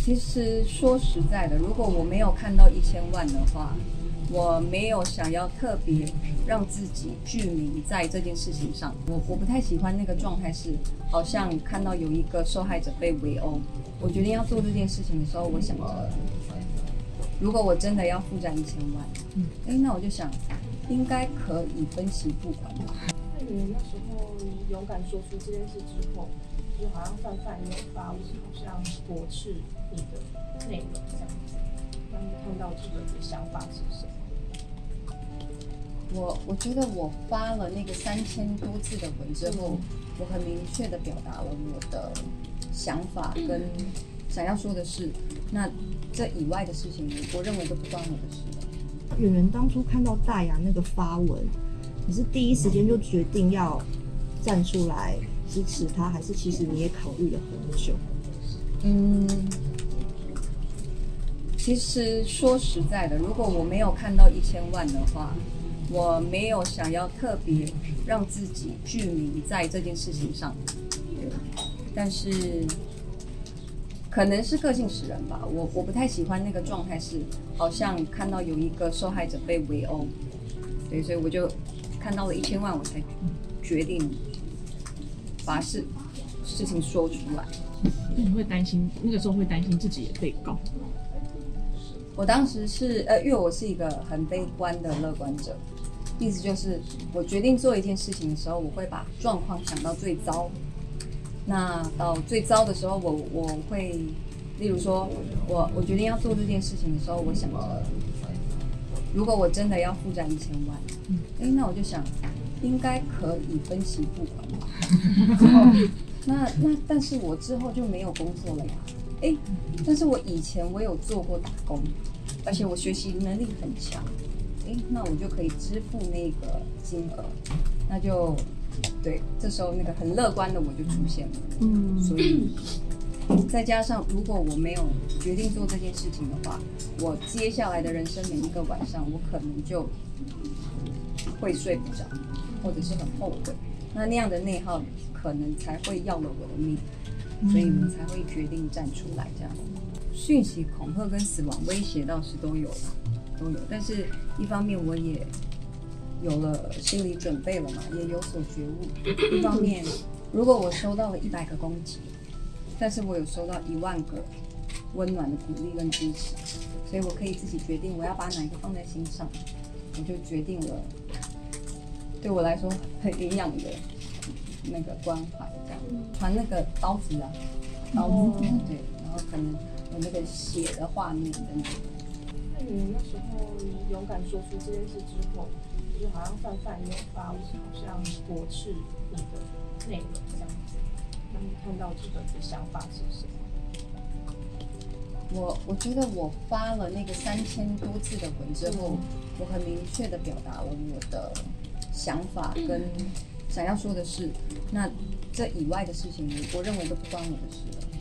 其实说实在的，如果我没有看到1000万的话，我没有想要特别让自己具名在这件事情上。我不太喜欢那个状态，是好像看到有一个受害者被围殴。我决定要做这件事情的时候，我想着，如果我真的要负债1000万，那我就想，应该可以分期付款吧。 那你那时候勇敢说出这件事之后，就好像范范也有发文，好像驳斥你的内容这样子。那你看到这个的想法是什么？ 我觉得我发了那个3000多字的文之后，我很明确的表达了我的想法跟想要说的事。那这以外的事情，我认为都不关我的事了。 圆圆当初看到大牙那个发文，你是第一时间就决定要站出来支持他，还是其实你也考虑了很久？ 其实说实在的，如果我没有看到1000万的话，我没有想要特别让自己具名在这件事情上。但是可能是个性使然吧，我不太喜欢那个状态，是好像看到有一个受害者被围殴，对，所以我就看到了1000万，我才决定把事情说出来。 那你会担心，那个时候会担心自己也被告？ 我当时是因为我是一个很悲观的乐观者，意思就是我决定做一件事情的时候，我会把状况想到最糟。那到最糟的时候，我会，例如说，我决定要做这件事情的时候，我想着，如果我真的要负债1000万，那我就想，应该可以分期付款吧。但是我之后就没有工作了呀。但是我以前我有做过打工，而且我学习能力很强，那我就可以支付那个金额，那就对，这时候那个很乐观的我就出现了。所以再加上如果我没有决定做这件事情的话，我接下来的人生每一个晚上，我可能就会睡不着，或者是很后悔。那样的内耗可能才会要了我的命。所以我才会决定站出来，这样。讯息恐吓跟死亡威胁倒是都有。但是一方面我也有了心理准备了嘛，也有所觉悟。一方面，如果我收到了100个攻击，但是我有收到1万个温暖的鼓励跟支持，所以我可以自己决定我要把哪一个放在心上，我就决定了对我来说很营养的那个关怀，这样传那个刀子，对，然后可能有那个血的画面等等。 那你那时候勇敢说出这件事之后，就好像范范也有发文，好像驳斥你的内容这样子。那你看到这个的想法是什么？ 我觉得我发了那个3000多字的文之后，我很明确的表达了我的想法跟想要说的事。那这以外的事情，我认为都不关我的事了。